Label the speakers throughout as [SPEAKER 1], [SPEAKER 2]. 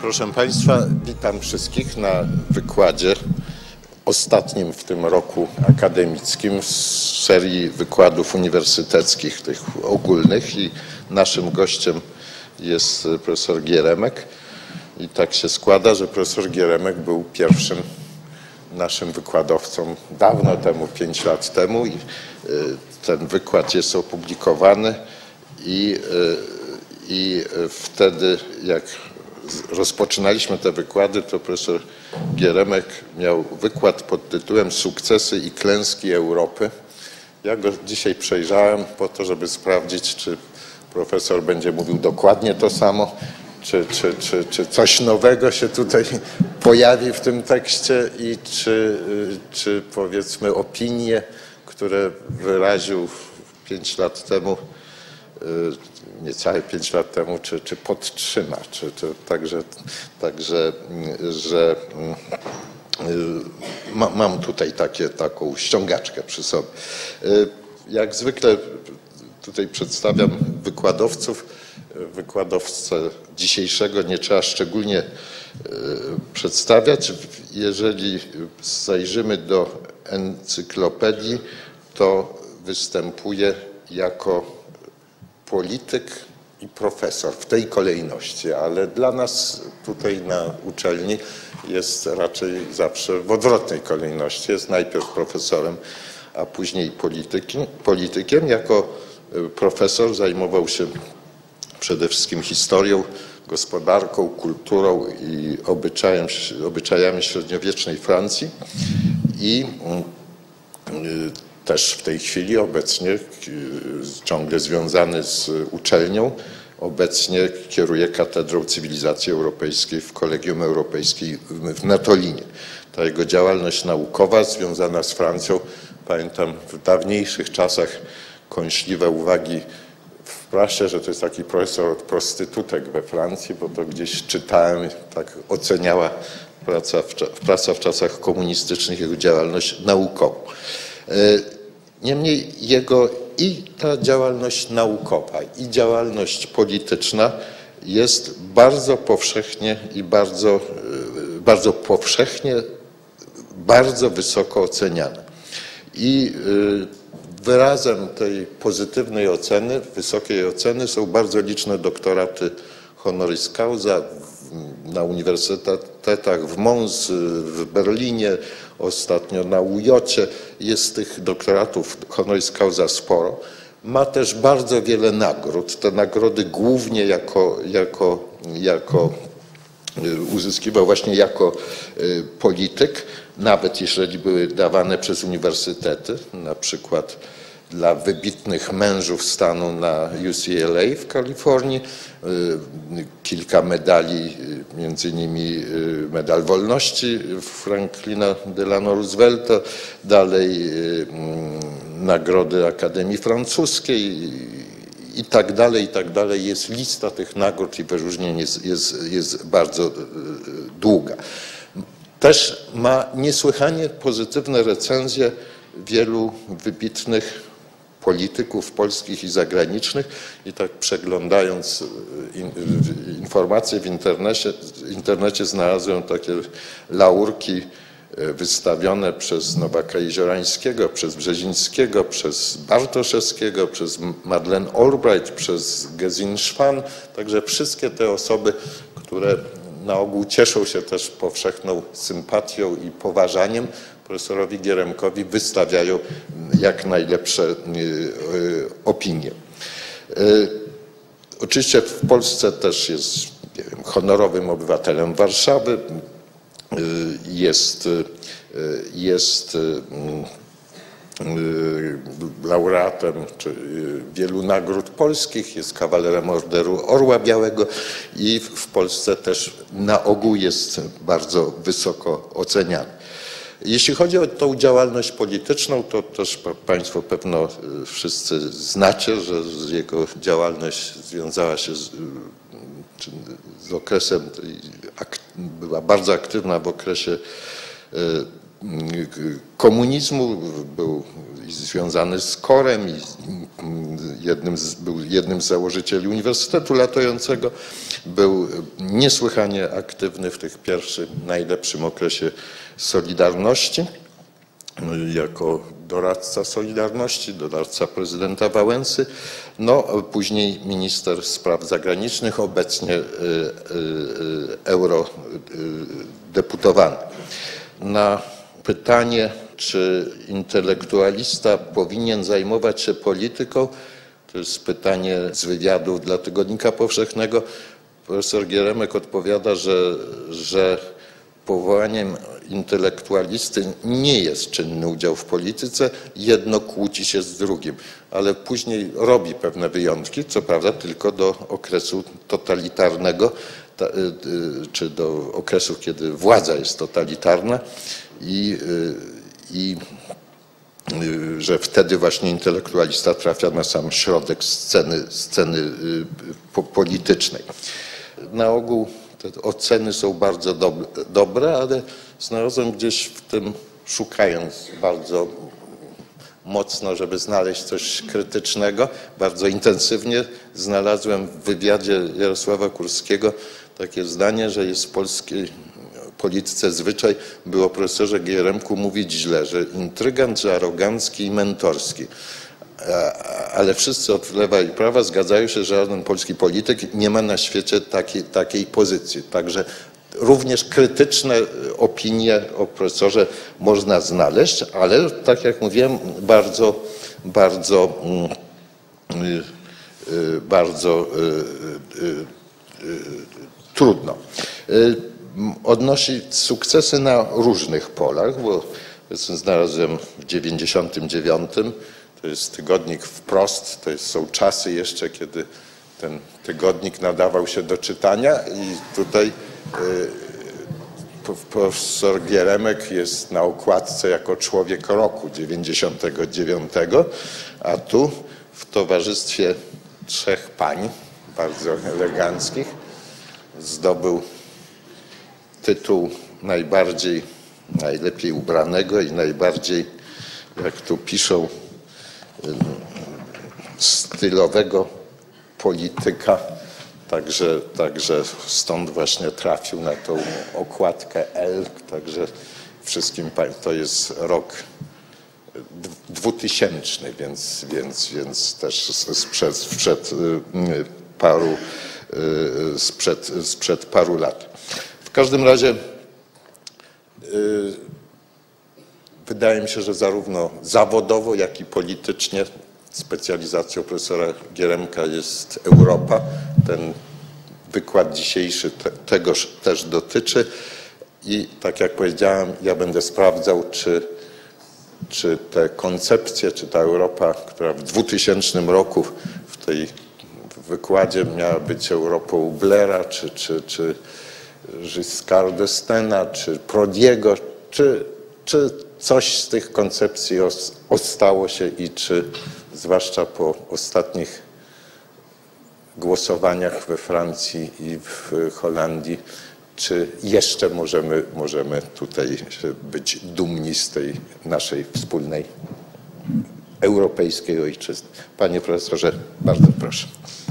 [SPEAKER 1] Proszę Państwa, witam wszystkich na wykładzie ostatnim w tym roku akademickim z serii wykładów uniwersyteckich, tych ogólnych, i naszym gościem jest profesor Gieremek. I tak się składa, że profesor Gieremek był pierwszym naszym wykładowcą dawno temu, 5 lat temu, i ten wykład jest opublikowany i wtedy, jak rozpoczynaliśmy te wykłady, to profesor Gieremek miał wykład pod tytułem Sukcesy i klęski Europy. Ja go dzisiaj przejrzałem po to, żeby sprawdzić, czy profesor będzie mówił dokładnie to samo, czy coś nowego się tutaj pojawi w tym tekście i czy powiedzmy opinie, które wyraził 5 lat temu, niecałe 5 lat temu, czy podtrzyma, także że mam tutaj taką ściągaczkę przy sobie. Jak zwykle tutaj przedstawiam wykładowców. Wykładowcę dzisiejszego nie trzeba szczególnie przedstawiać. Jeżeli zajrzymy do encyklopedii, to występuje jako polityk i profesor w tej kolejności, ale dla nas tutaj na uczelni jest raczej zawsze w odwrotnej kolejności. Jest najpierw profesorem, a później politykiem. Jako profesor zajmował się przede wszystkim historią, gospodarką, kulturą i obyczajami średniowiecznej Francji i też w tej chwili obecnie ciągle związany z uczelnią, obecnie kieruje Katedrą Cywilizacji Europejskiej w Collegium Europejskim w Natolinie. Ta jego działalność naukowa związana z Francją, pamiętam w dawniejszych czasach kąśliwe uwagi w prasie, że to jest taki profesor od prostytutek we Francji, bo to gdzieś czytałem, tak oceniała praca w czasach komunistycznych jego działalność naukową. Niemniej jego i ta działalność naukowa, i działalność polityczna jest bardzo powszechnie i bardzo wysoko oceniana. I wyrazem tej pozytywnej oceny, wysokiej oceny są bardzo liczne doktoraty honoris causa na uniwersytetach w Mons, w Berlinie, ostatnio na UJ-cie. Jest tych doktoratów honoris causa sporo. Ma też bardzo wiele nagród. Te nagrody głównie uzyskiwał właśnie jako polityk, nawet jeżeli były dawane przez uniwersytety, na przykład dla wybitnych mężów stanu na UCLA w Kalifornii, kilka medali, między innymi Medal Wolności Franklina Delano Roosevelta, dalej nagrody Akademii Francuskiej i tak dalej. Jest lista tych nagród i wyróżnień jest bardzo długa. Też ma niesłychanie pozytywne recenzje wielu wybitnych polityków polskich i zagranicznych, i tak przeglądając informacje w internecie znalazłem takie laurki wystawione przez Nowaka Jeziorańskiego, przez Brzezińskiego, przez Bartoszewskiego, przez Madeleine Albright, przez Gesine Schwan. Także wszystkie te osoby, które na ogół cieszą się też powszechną sympatią i poważaniem, profesorowi Gieremkowi wystawiają jak najlepsze opinie. Oczywiście w Polsce też jest, nie wiem, honorowym obywatelem Warszawy, jest laureatem wielu nagród polskich, jest kawalerem Orderu Orła Białego i w Polsce też na ogół jest bardzo wysoko oceniany. Jeśli chodzi o tą działalność polityczną, to też Państwo pewno wszyscy znacie, że jego działalność związała się z okresem, była bardzo aktywna w okresie komunizmu, był związany z KOR-em i był jednym z założycieli Uniwersytetu Latającego. Był niesłychanie aktywny w tych pierwszym, najlepszym okresie Solidarności. Jako doradca Solidarności, doradca prezydenta Wałęsy, no później minister spraw zagranicznych, obecnie eurodeputowany. Na pytanie, czy intelektualista powinien zajmować się polityką, to jest pytanie z wywiadu dla Tygodnika Powszechnego, profesor Gieremek odpowiada, że powołaniem intelektualisty nie jest czynny udział w polityce, jedno kłóci się z drugim, ale później robi pewne wyjątki, co prawda tylko do okresu totalitarnego, czy do okresu, kiedy władza jest totalitarna i że wtedy właśnie intelektualista trafia na sam środek sceny politycznej. Na ogół te oceny są bardzo dobre, ale znalazłem gdzieś w tym, szukając bardzo mocno, żeby znaleźć coś krytycznego, bardzo intensywnie znalazłem w wywiadzie Jarosława Kurskiego takie zdanie, że jest w polskiej polityce zwyczaj, by o profesorze Gieremku mówić źle, że intrygant, że arogancki i mentorski. Ale wszyscy od lewa i prawa zgadzają się, że żaden polski polityk nie ma na świecie takiej pozycji. Także również krytyczne opinie o profesorze można znaleźć, ale tak jak mówiłem, bardzo trudno. Odnosi sukcesy na różnych polach, bo znalazłem w 99. To jest tygodnik Wprost, są czasy jeszcze, kiedy ten tygodnik nadawał się do czytania i tutaj profesor Gieremek jest na okładce jako człowiek roku 99, a tu w towarzystwie 3 pań, bardzo eleganckich, zdobył tytuł najlepiej ubranego i najbardziej, jak tu piszą, stylowego polityka, także stąd właśnie trafił na tą okładkę L, także wszystkim to jest rok 2000, więc też sprzed paru lat. W każdym razie wydaje mi się, że zarówno zawodowo, jak i politycznie specjalizacją profesora Gieremka jest Europa. Ten wykład dzisiejszy tegoż też dotyczy i tak jak powiedziałem, ja będę sprawdzał, czy te koncepcje, czy ta Europa, która w 2000 roku w tej wykładzie miała być Europą Blaira, czy Giscard d'Estain'a, czy Prodiego, czy coś z tych koncepcji ostało się i czy zwłaszcza po ostatnich głosowaniach we Francji i w Holandii, czy jeszcze możemy tutaj być dumni z tej naszej wspólnej europejskiej ojczyzny. Panie profesorze, bardzo proszę.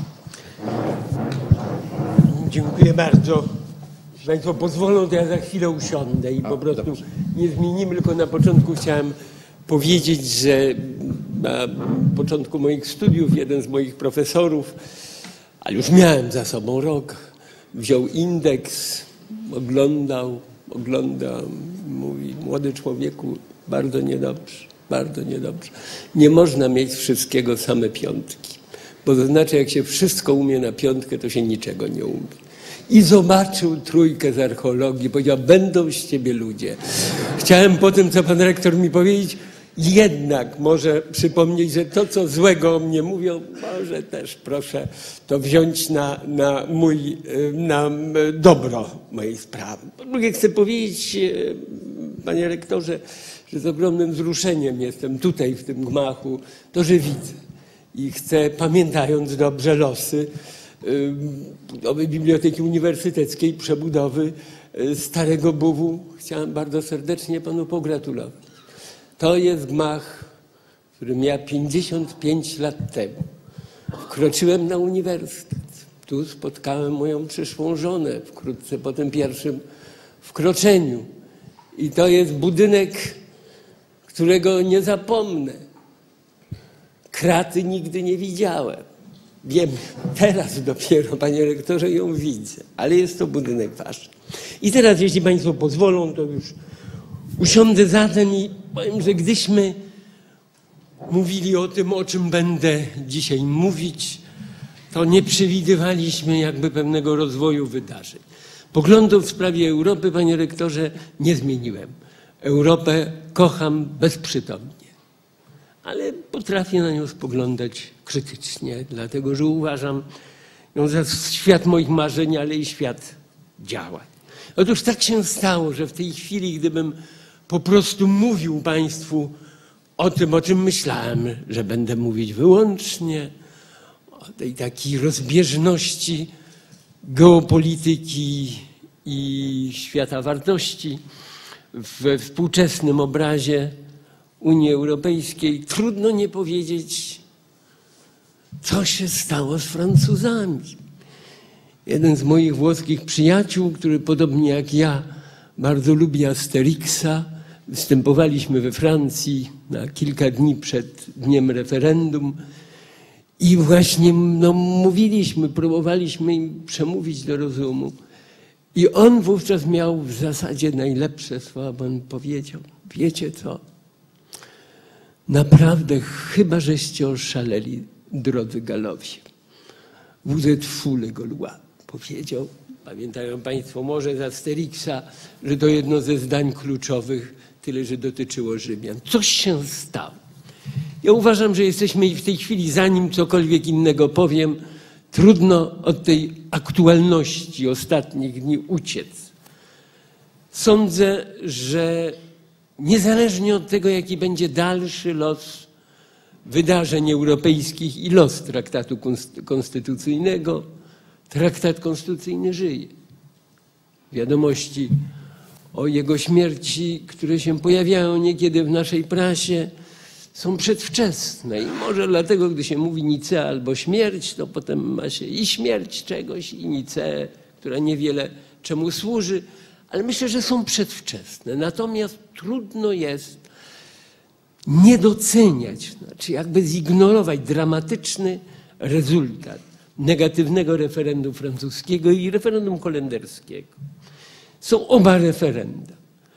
[SPEAKER 2] Dziękuję bardzo. Jeśli Państwo pozwolą, to ja za chwilę usiądę i po prostu dobrze. Nie zmienimy, tylko na początku chciałem powiedzieć, że na początku moich studiów jeden z moich profesorów, ale już miałem za sobą rok, wziął indeks, oglądał, mówi: młody człowieku, bardzo niedobrze, bardzo niedobrze. Nie można mieć wszystkiego same piątki, bo to znaczy, jak się wszystko umie na piątkę, to się niczego nie umie. I zobaczył trójkę z archeologii, powiedział: będą z ciebie ludzie. Chciałem po tym, co pan rektor mi powiedzieć, jednak może przypomnieć, że to, co złego o mnie mówią, może też proszę to wziąć na dobro mojej sprawy. Po drugie, chcę powiedzieć, panie rektorze, że z ogromnym wzruszeniem jestem tutaj w tym gmachu, to, że widzę i chcę, pamiętając dobrze losy budowy Biblioteki Uniwersyteckiej, przebudowy Starego Buwu chciałem bardzo serdecznie panu pogratulować. To jest gmach, w którym ja 55 lat temu wkroczyłem na uniwersytet. Tu spotkałem moją przyszłą żonę wkrótce po tym pierwszym wkroczeniu. I to jest budynek, którego nie zapomnę. Kraty nigdy nie widziałem. Wiem, teraz dopiero, panie rektorze, ją widzę, ale jest to budynek wasz. I teraz, jeśli państwo pozwolą, to już usiądę za ten i powiem, że gdyśmy mówili o tym, o czym będę dzisiaj mówić, to nie przewidywaliśmy jakby pewnego rozwoju wydarzeń. Poglądów w sprawie Europy, panie rektorze, nie zmieniłem. Europę kocham bezprzytomnie, ale potrafię na nią spoglądać krytycznie, dlatego że uważam ją za świat moich marzeń, ale i świat działań. Otóż tak się stało, że w tej chwili, gdybym po prostu mówił państwu o tym, o czym myślałem, że będę mówić wyłącznie, o tej takiej rozbieżności geopolityki i świata wartości we współczesnym obrazie Unii Europejskiej, trudno nie powiedzieć, co się stało z Francuzami. Jeden z moich włoskich przyjaciół, który podobnie jak ja bardzo lubi Asterixa, występowaliśmy we Francji na kilka dni przed dniem referendum i właśnie mówiliśmy, próbowaliśmy im przemówić do rozumu. I on wówczas miał w zasadzie najlepsze słowa, bo on powiedział: wiecie co, naprawdę chyba żeście oszaleli, drodzy Galowie. Vous êtes fous les Gaulois, powiedział. Pamiętają państwo może z Asterixa, że to jedno ze zdań kluczowych, tyle że dotyczyło Rzymian. Coś się stało. Ja uważam, że jesteśmy w tej chwili, zanim cokolwiek innego powiem, trudno od tej aktualności ostatnich dni uciec. Sądzę, że niezależnie od tego, jaki będzie dalszy los wydarzeń europejskich i los traktatu konstytucyjnego, traktat konstytucyjny żyje. Wiadomości o jego śmierci, które się pojawiają niekiedy w naszej prasie, są przedwczesne i może dlatego, gdy się mówi Nicea albo śmierć, to potem ma się i śmierć czegoś, i Niceę, która niewiele czemu służy, ale myślę, że są przedwczesne. Natomiast trudno jest nie doceniać, znaczy jakby zignorować dramatyczny rezultat negatywnego referendum francuskiego i referendum holenderskiego. Są oba referenda.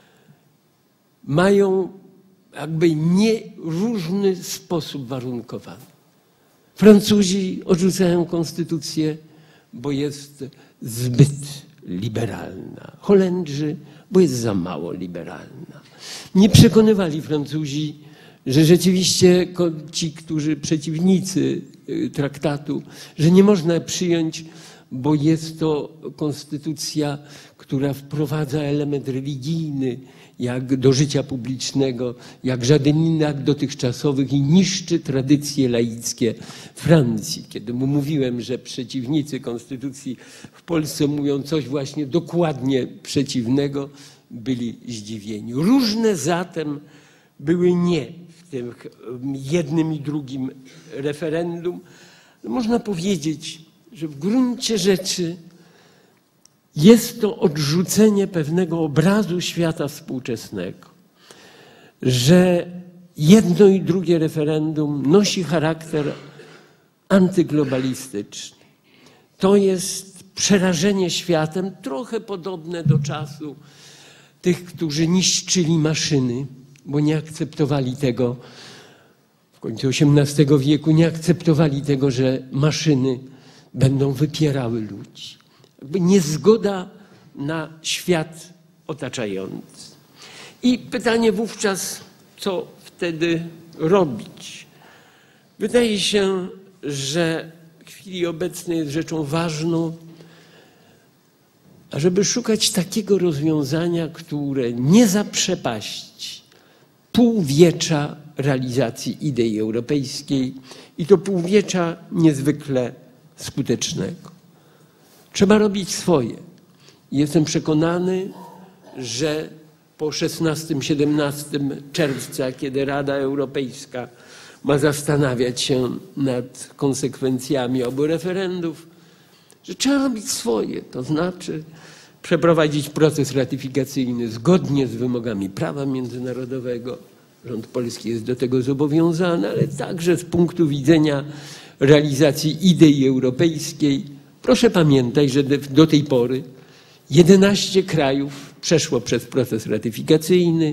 [SPEAKER 2] Mają jakby nie różny sposób warunkowany. Francuzi odrzucają konstytucję, bo jest zbyt liberalna. Holendrzy, bo jest za mało liberalna. Nie przekonywali Francuzi, że rzeczywiście ci, którzy przeciwnicy traktatu, że nie można przyjąć, bo jest to konstytucja, która wprowadza element religijny jak do życia publicznego, jak żaden inny akt dotychczasowych i niszczy tradycje laickie Francji. Kiedy mu mówiłem, że przeciwnicy konstytucji w Polsce mówią coś właśnie dokładnie przeciwnego, byli zdziwieni. Różne zatem były nie w tym jednym i drugim referendum. Można powiedzieć, że w gruncie rzeczy jest to odrzucenie pewnego obrazu świata współczesnego, że jedno i drugie referendum nosi charakter antyglobalistyczny. To jest przerażenie światem, trochę podobne do czasu tych, którzy niszczyli maszyny, bo nie akceptowali tego, w końcu XVIII wieku nie akceptowali tego, że maszyny będą wypierały ludzi. Jakby niezgoda na świat otaczający. I pytanie wówczas, co wtedy robić? Wydaje się, że w chwili obecnej jest rzeczą ważną, ażeby szukać takiego rozwiązania, które nie zaprzepaści półwiecza realizacji idei europejskiej i to półwiecza niezwykle skutecznego. Trzeba robić swoje. Jestem przekonany, że po 16-17 czerwca, kiedy Rada Europejska ma zastanawiać się nad konsekwencjami obu referendów, że trzeba robić swoje, to znaczy przeprowadzić proces ratyfikacyjny zgodnie z wymogami prawa międzynarodowego. Rząd polski jest do tego zobowiązany, ale także z punktu widzenia realizacji idei europejskiej. Proszę pamiętać, że do tej pory 11 krajów przeszło przez proces ratyfikacyjny,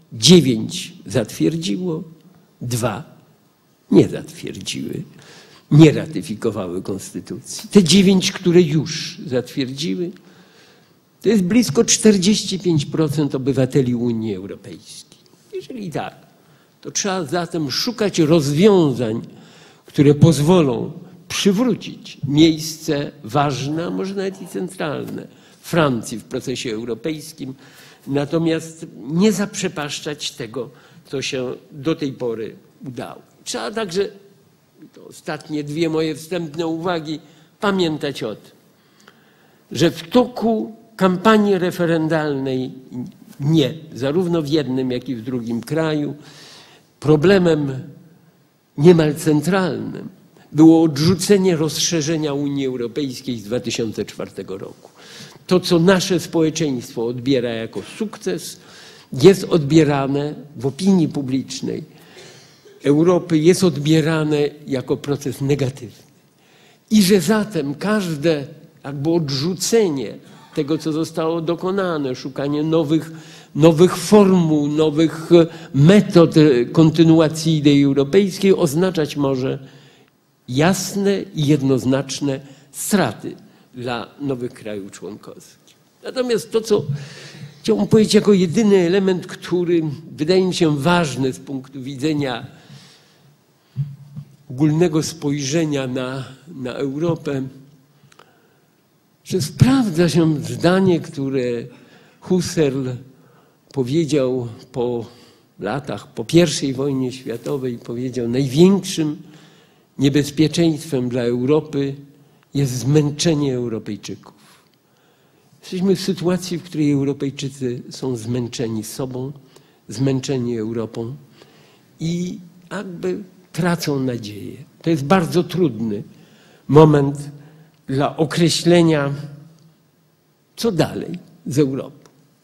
[SPEAKER 2] 9 zatwierdziło, 2 nie zatwierdziły, nie ratyfikowały konstytucji. Te 9, które już zatwierdziły, to jest blisko 45% obywateli Unii Europejskiej. Jeżeli tak, to trzeba zatem szukać rozwiązań, które pozwolą przywrócić miejsce ważne, a może nawet i centralne Francji w procesie europejskim, natomiast nie zaprzepaszczać tego, co się do tej pory udało. Trzeba także, to ostatnie 2 moje wstępne uwagi, pamiętać o tym, że w toku kampanii referendalnej nie, zarówno w jednym, jak i w drugim kraju, problemem niemal centralnym było odrzucenie rozszerzenia Unii Europejskiej z 2004 roku. To, co nasze społeczeństwo odbiera jako sukces, jest odbierane w opinii publicznej Europy, jest odbierane jako proces negatywny. I że zatem każde jakby odrzucenie tego, co zostało dokonane, szukanie nowych formuł, nowych metod kontynuacji idei europejskiej oznaczać może jasne i jednoznaczne straty dla nowych krajów członkowskich. Natomiast to, co chciałbym powiedzieć jako jedyny element, który wydaje mi się ważny z punktu widzenia ogólnego spojrzenia na Europę, że sprawdza się zdanie, które Husserl powiedział po latach, po I wojnie światowej, powiedział: największym niebezpieczeństwem dla Europy jest zmęczenie Europejczyków. Jesteśmy w sytuacji, w której Europejczycy są zmęczeni sobą, zmęczeni Europą i jakby tracą nadzieję. To jest bardzo trudny moment dla określenia, co dalej z Europą.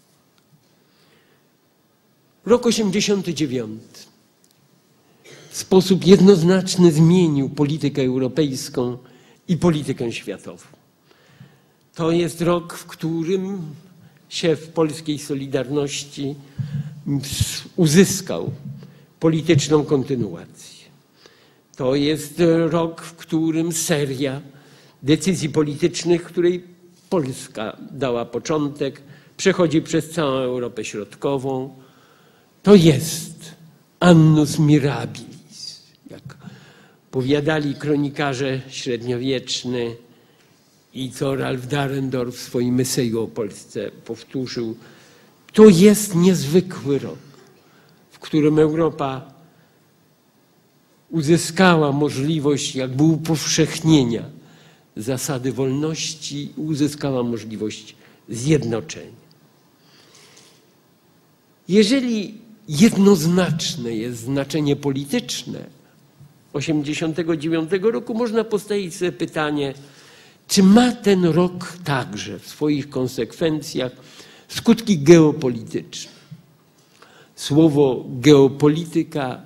[SPEAKER 2] Rok 89 w sposób jednoznaczny zmienił politykę europejską i politykę światową. To jest rok, w którym siew polskiej Solidarności uzyskał polityczną kontynuację. To jest rok, w którym seria decyzji politycznych, której Polska dała początek, przechodzi przez całą Europę Środkową. To jest annus mirabilis, jak powiadali kronikarze średniowieczni i co Ralph Dahrendorf w swoim eseju o Polsce powtórzył. To jest niezwykły rok, w którym Europa uzyskała możliwość jakby upowszechnienia zasady wolności, uzyskała możliwość zjednoczenia. Jeżeli jednoznaczne jest znaczenie polityczne 1989 roku, można postawić sobie pytanie, czy ma ten rok także w swoich konsekwencjach skutki geopolityczne. Słowo geopolityka,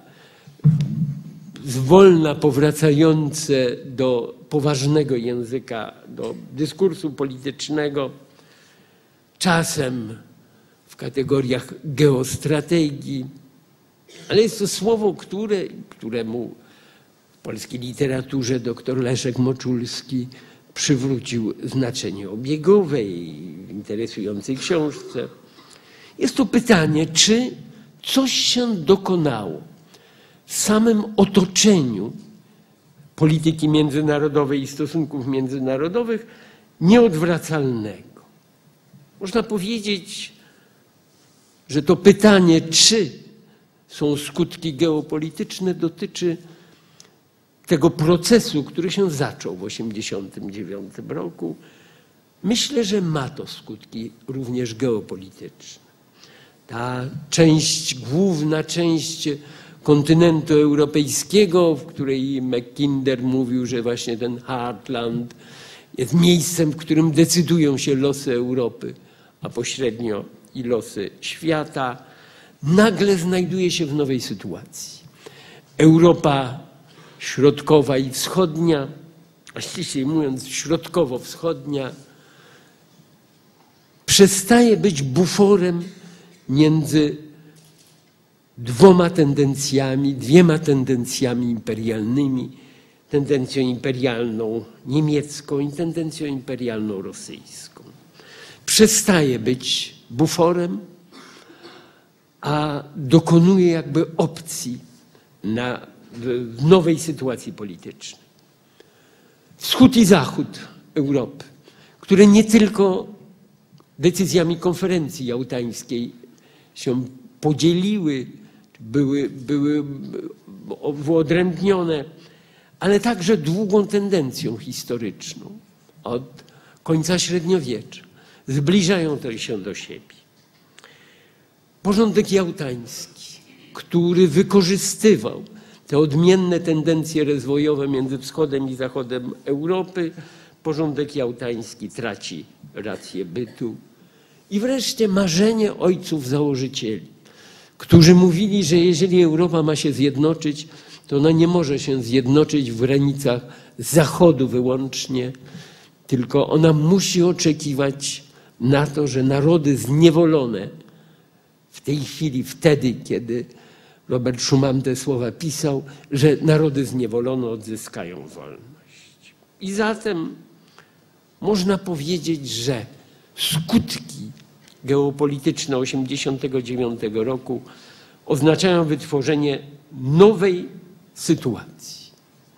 [SPEAKER 2] zwolna powracające do poważnego języka, do dyskursu politycznego, czasem w kategoriach geostrategii, ale jest to słowo, któremu w polskiej literaturze dr Leszek Moczulski przywrócił znaczenie obiegowe w interesującej książce. Jest to pytanie, czy coś się dokonało w samym otoczeniu polityki międzynarodowej i stosunków międzynarodowych nieodwracalnego. Można powiedzieć, że to pytanie, czy są skutki geopolityczne, dotyczy tego procesu, który się zaczął w 1989 roku, Myślę, że ma to skutki również geopolityczne. Ta część, główna część kontynentu europejskiego, w której Mackinder mówił, że właśnie ten Heartland jest miejscem, w którym decydują się losy Europy, a pośrednio i losy świata, nagle znajduje się w nowej sytuacji. Europa środkowa i wschodnia, a ściślej mówiąc środkowo-wschodnia, przestaje być buforem między dwiema tendencjami imperialnymi, tendencją imperialną niemiecką i tendencją imperialną rosyjską. Przestaje być buforem, a dokonuje jakby opcji w nowej sytuacji politycznej. Wschód i zachód Europy, które nie tylko decyzjami konferencji jałtańskiej się podzieliły, były wyodrębnione, ale także długą tendencją historyczną od końca średniowiecza. Zbliżają się do siebie. Porządek jałtański, który wykorzystywał te odmienne tendencje rozwojowe między wschodem i zachodem Europy, porządek jałtański traci rację bytu. I wreszcie marzenie ojców założycieli, którzy mówili, że jeżeli Europa ma się zjednoczyć, to ona nie może się zjednoczyć w granicach Zachodu wyłącznie, tylko ona musi oczekiwać na to, że narody zniewolone w tej chwili, wtedy, kiedy Robert Schuman te słowa pisał, że narody zniewolone odzyskają wolność. I zatem można powiedzieć, że skutki geopolityczne 1989 roku oznaczają wytworzenie nowej sytuacji.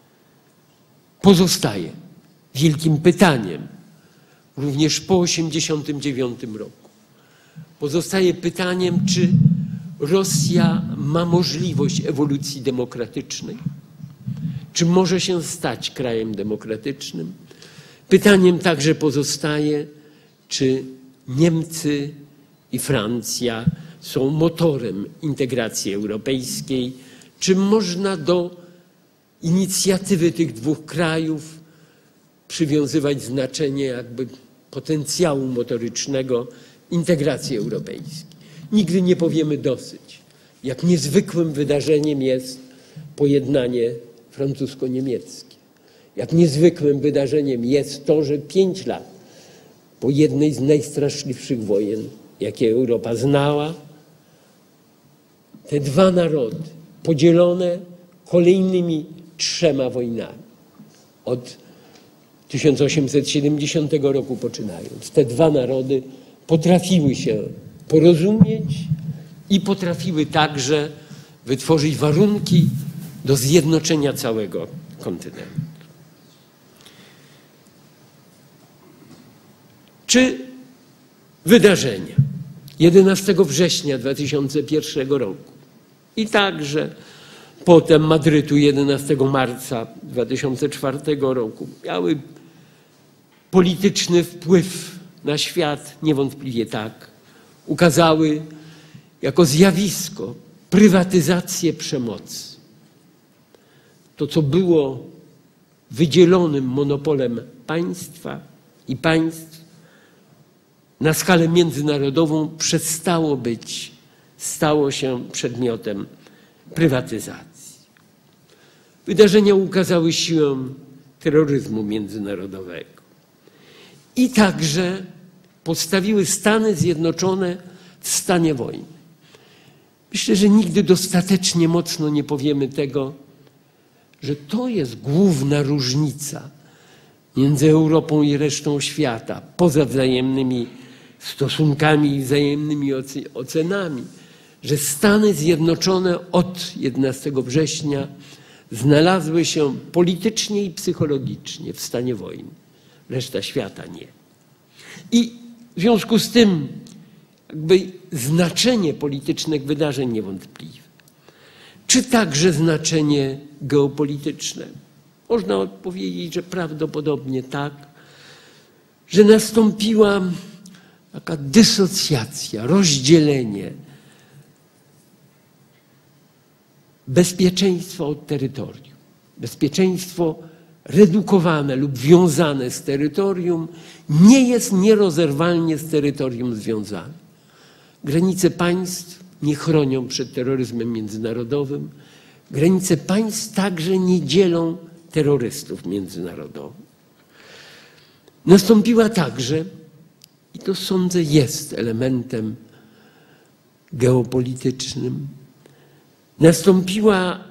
[SPEAKER 2] Pozostaje wielkim pytaniem, również po 1989 roku. Pozostaje pytaniem, czy Rosja ma możliwość ewolucji demokratycznej, czy może się stać krajem demokratycznym. Pytaniem także pozostaje, czy Niemcy i Francja są motorem integracji europejskiej, czy można do inicjatywy tych dwóch krajów przywiązywać znaczenie jakby potencjału motorycznego integracji europejskiej. Nigdy nie powiemy dosyć, jak niezwykłym wydarzeniem jest pojednanie francusko-niemieckie. Jak niezwykłym wydarzeniem jest to, że 5 lat po jednej z najstraszliwszych wojen, jakie Europa znała, te dwa narody podzielone kolejnymi 3 wojnami, od 1870 roku poczynając, te dwa narody potrafiły się porozumieć i potrafiły także wytworzyć warunki do zjednoczenia całego kontynentu. Czy wydarzenia 11 września 2001 roku i także potem Madrytu 11 marca 2004 roku miały polityczny wpływ na świat? Niewątpliwie tak. Ukazały jako zjawisko prywatyzację przemocy. To, co było wydzielonym monopolem państwa i państw, na skalę międzynarodową stało się przedmiotem prywatyzacji. Wydarzenia ukazały siłę terroryzmu międzynarodowego i także postawiły Stany Zjednoczone w stanie wojny. Myślę, że nigdy dostatecznie mocno nie powiemy tego, że to jest główna różnica między Europą i resztą świata, poza wzajemnymi stosunkami i wzajemnymi ocenami, że Stany Zjednoczone od 11 września znalazły się politycznie i psychologicznie w stanie wojny. Reszta świata nie. I w związku z tym jakby znaczenie politycznych wydarzeń niewątpliwe. Czy także znaczenie geopolityczne? Można odpowiedzieć, że prawdopodobnie tak. że nastąpiła taka dysocjacja, rozdzielenie bezpieczeństwa od terytorium. Bezpieczeństwo redukowane lub wiązane z terytorium nie jest nierozerwalnie z terytorium związane. Granice państw nie chronią przed terroryzmem międzynarodowym. Granice państw także nie dzielą terrorystów międzynarodowych. Nastąpiła także, i to sądzę jest elementem geopolitycznym, nastąpiła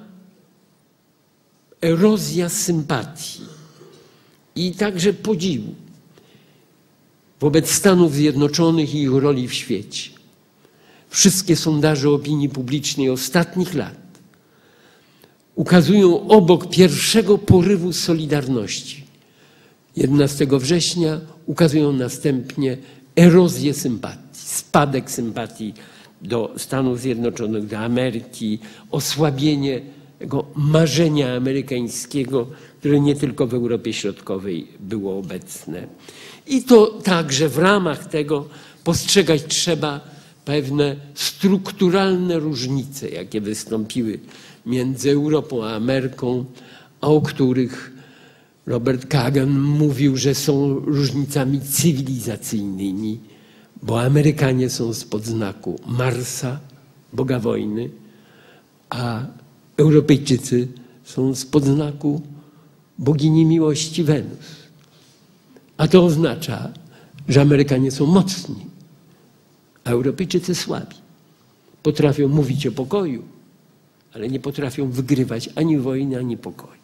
[SPEAKER 2] erozja sympatii i także podziwu wobec Stanów Zjednoczonych i ich roli w świecie. Wszystkie sondaże opinii publicznej ostatnich lat ukazują obok pierwszego porywu solidarności 11 września, ukazują następnie erozję sympatii, spadek sympatii do Stanów Zjednoczonych, do Ameryki, osłabienie tego marzenia amerykańskiego, które nie tylko w Europie Środkowej było obecne. I to także w ramach tego postrzegać trzeba pewne strukturalne różnice, jakie wystąpiły między Europą a Ameryką, a o których Robert Kagan mówił, że są różnicami cywilizacyjnymi, bo Amerykanie są spod znaku Marsa, Boga wojny, a Europejczycy są spod znaku bogini miłości Wenus. A to oznacza, że Amerykanie są mocni, a Europejczycy słabi. Potrafią mówić o pokoju, ale nie potrafią wygrywać ani wojny, ani pokoju.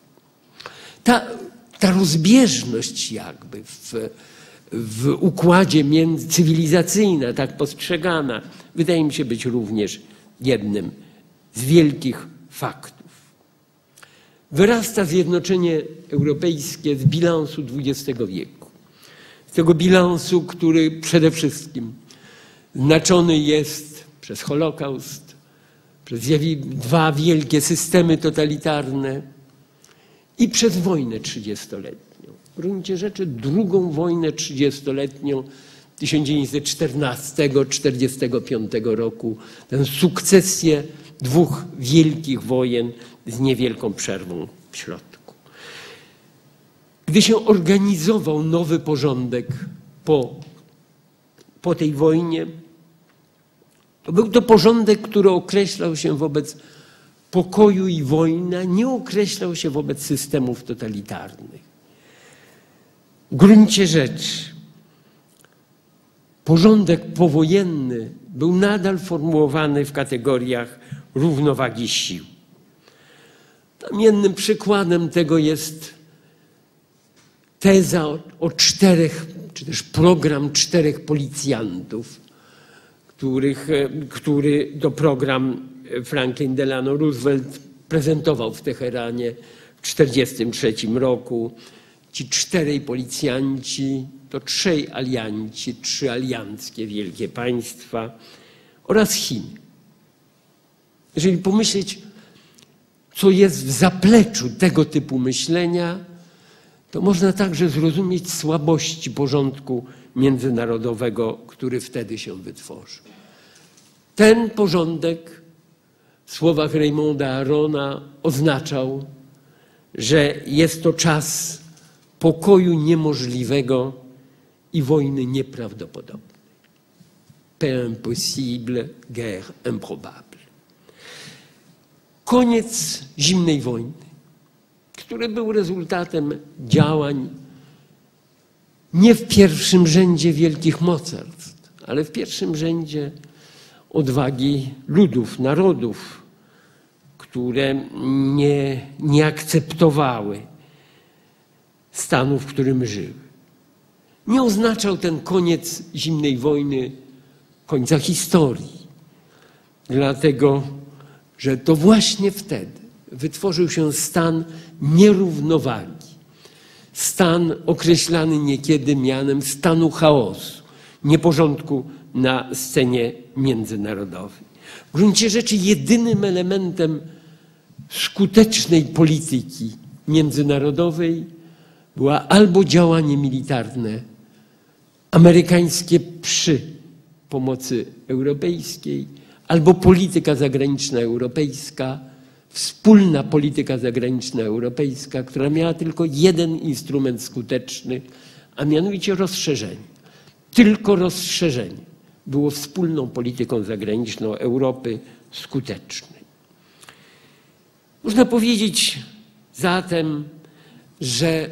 [SPEAKER 2] Ta rozbieżność jakby w układzie cywilizacyjna, tak postrzegana, wydaje mi się być również jednym z wielkich faktów. Wyrasta zjednoczenie europejskie z bilansu XX wieku. Z tego bilansu, który przede wszystkim znaczony jest przez Holokaust, przez dwa wielkie systemy totalitarne i przez wojnę 30-letnią. W gruncie rzeczy drugą wojnę 30-letnią 1914-1945 roku, tę sukcesję dwóch wielkich wojen z niewielką przerwą w środku. Gdy się organizował nowy porządek po tej wojnie, to był to porządek, który określał się wobec pokoju i wojny, a nie określał się wobec systemów totalitarnych. W gruncie rzeczy porządek powojenny był nadal formułowany w kategoriach równowagi sił. Jednym przykładem tego jest teza o czterech, czy też program 4 policjantów, który to program Franklin Delano Roosevelt prezentował w Teheranie w 1943 roku. Ci 4 policjanci to 3 alianci, 3 alianckie wielkie państwa oraz Chiny. Jeżeli pomyśleć, co jest w zapleczu tego typu myślenia, to można także zrozumieć słabości porządku międzynarodowego, który wtedy się wytworzył. Ten porządek w słowach Raymonda Arona oznaczał, że jest to czas pokoju niemożliwego i wojny nieprawdopodobnej. Paix impossible, guerre improbable. Koniec zimnej wojny, który był rezultatem działań nie w pierwszym rzędzie wielkich mocarstw, ale w pierwszym rzędzie odwagi ludów, narodów, które nie akceptowały stanu, w którym żyły. Nie oznaczał ten koniec zimnej wojny końca historii, dlatego że to właśnie wtedy wytworzył się stan nierównowagi, stan określany niekiedy mianem stanu chaosu, nieporządku na scenie międzynarodowej. W gruncie rzeczy jedynym elementem skutecznej polityki międzynarodowej była albo działanie militarne, amerykańskie przy pomocy europejskiej, albo polityka zagraniczna europejska, wspólna polityka zagraniczna europejska, która miała tylko jeden instrument skuteczny, a mianowicie rozszerzenie. Tylko rozszerzenie było wspólną polityką zagraniczną Europy skutecznej. Można powiedzieć zatem, że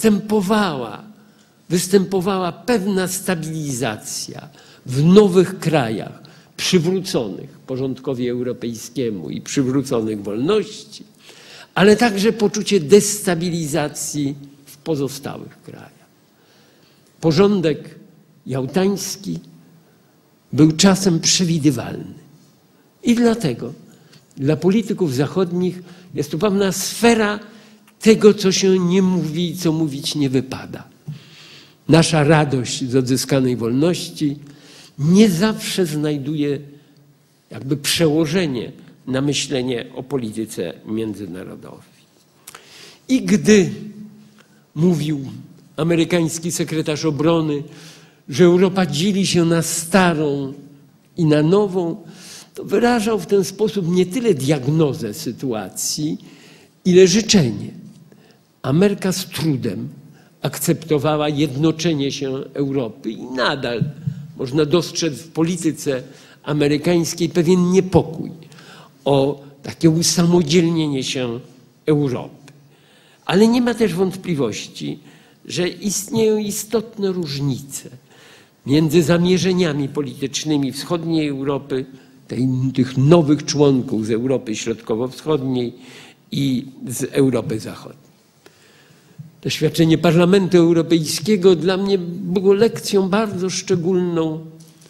[SPEAKER 2] występowała pewna stabilizacja w nowych krajach przywróconych porządkowi europejskiemu i przywróconych wolności, ale także poczucie destabilizacji w pozostałych krajach. Porządek jałtański był czasem przewidywalny i dlatego dla polityków zachodnich jest to pewna sfera tego, co się nie mówi i co mówić nie wypada. Nasza radość z odzyskanej wolności nie zawsze znajduje jakby przełożenie na myślenie o polityce międzynarodowej. I gdy mówił amerykański sekretarz obrony, że Europa dzieli się na starą i na nową, to wyrażał w ten sposób nie tyle diagnozę sytuacji, ile życzenie. Ameryka z trudem akceptowała jednoczenie się Europy i nadal można dostrzec w polityce amerykańskiej pewien niepokój o takie usamodzielnienie się Europy. Ale nie ma też wątpliwości, że istnieją istotne różnice między zamierzeniami politycznymi wschodniej Europy, tych nowych członków z Europy Środkowo-Wschodniej i z Europy Zachodniej. Doświadczenie Parlamentu Europejskiego dla mnie było lekcją bardzo szczególną,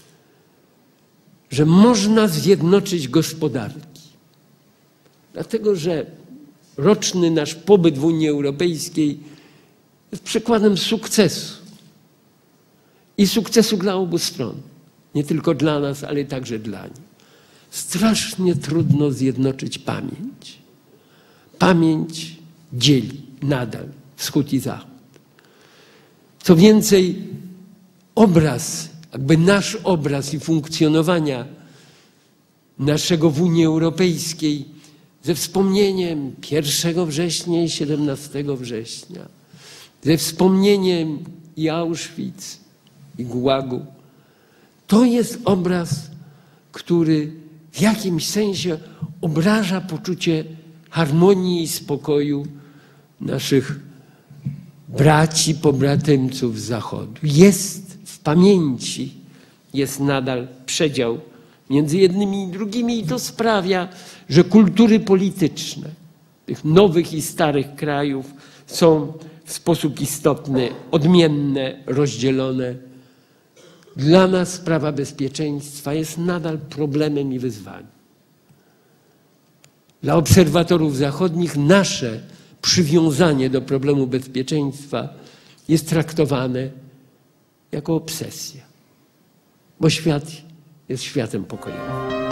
[SPEAKER 2] że można zjednoczyć gospodarki. Dlatego, że roczny nasz pobyt w Unii Europejskiej jest przykładem sukcesu. I sukcesu dla obu stron. Nie tylko dla nas, ale także dla nich. Strasznie trudno zjednoczyć pamięć. Pamięć dzieli nadal wschód i zachód. Co więcej, obraz, jakby nasz obraz i funkcjonowania naszego w Unii Europejskiej ze wspomnieniem 1 września i 17 września, ze wspomnieniem i Auschwitz, i Gułagu, to jest obraz, który w jakimś sensie obraża poczucie harmonii i spokoju naszych braci, pobratymców z Zachodu. Jest w pamięci, jest nadal przedział między jednymi i drugimi i to sprawia, że kultury polityczne tych nowych i starych krajów są w sposób istotny odmienne, rozdzielone. Dla nas sprawa bezpieczeństwa jest nadal problemem i wyzwaniem. Dla obserwatorów zachodnich nasze przywiązanie do problemu bezpieczeństwa jest traktowane jako obsesja, bo świat jest światem pokojowym.